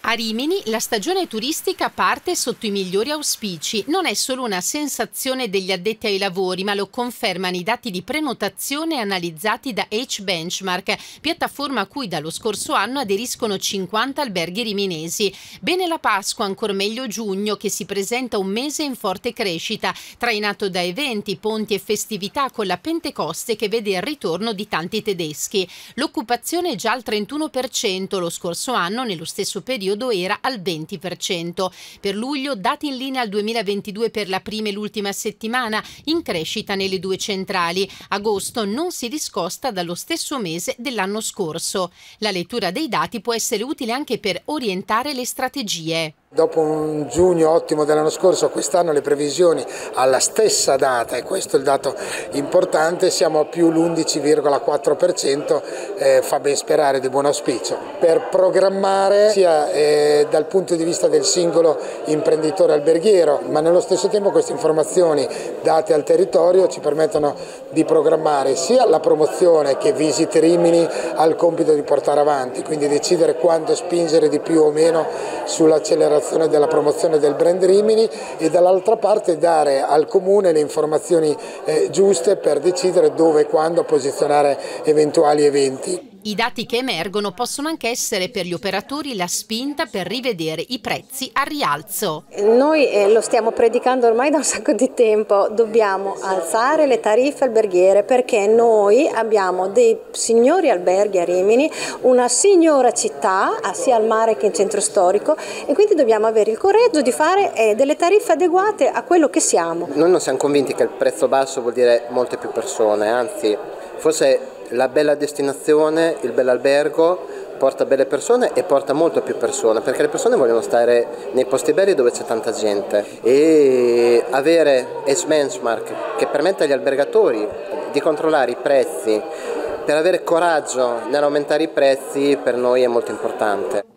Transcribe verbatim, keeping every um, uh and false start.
A Rimini la stagione turistica parte sotto i migliori auspici. Non è solo una sensazione degli addetti ai lavori, ma lo confermano i dati di prenotazione analizzati da H Benchmark, piattaforma a cui dallo scorso anno aderiscono cinquanta alberghi riminesi. Bene la Pasqua, ancor meglio giugno, che si presenta un mese in forte crescita, trainato da eventi, ponti e festività, con la Pentecoste che vede il ritorno di tanti tedeschi. L'occupazione è già al trentuno per cento, lo scorso anno nello stesso periodo era al venti per cento. Per luglio dati in linea al duemilaventidue per la prima e l'ultima settimana, in crescita nelle due centrali. Agosto non si discosta dallo stesso mese dell'anno scorso. La lettura dei dati può essere utile anche per orientare le strategie. Dopo un giugno ottimo dell'anno scorso, quest'anno le previsioni alla stessa data, e questo è il dato importante, siamo a più l'undici virgola quattro per cento, eh, fa ben sperare, di buon auspicio. Per programmare sia eh, dal punto di vista del singolo imprenditore alberghiero, ma nello stesso tempo queste informazioni date al territorio ci permettono di programmare sia la promozione che Visit Rimini ha il compito di portare avanti, quindi decidere quando spingere di più o meno sull'accelerazione della promozione del brand Rimini, e dall'altra parte dare al comune le informazioni eh, giuste per decidere dove e quando posizionare eventuali eventi. I dati che emergono possono anche essere per gli operatori la spinta per rivedere i prezzi al rialzo. Noi eh, lo stiamo predicando ormai da un sacco di tempo, dobbiamo alzare le tariffe alberghiere, perché noi abbiamo dei signori alberghi a Rimini, una signora città sia al mare che in centro storico, e quindi dobbiamo avere il coraggio di fare eh, delle tariffe adeguate a quello che siamo. Noi non siamo convinti che il prezzo basso vuol dire molte più persone, anzi forse la bella destinazione, il bell'albergo porta belle persone e porta molto più persone, perché le persone vogliono stare nei posti belli dove c'è tanta gente, e avere H Benchmark che permette agli albergatori di controllare i prezzi per avere coraggio nell'aumentare i prezzi per noi è molto importante.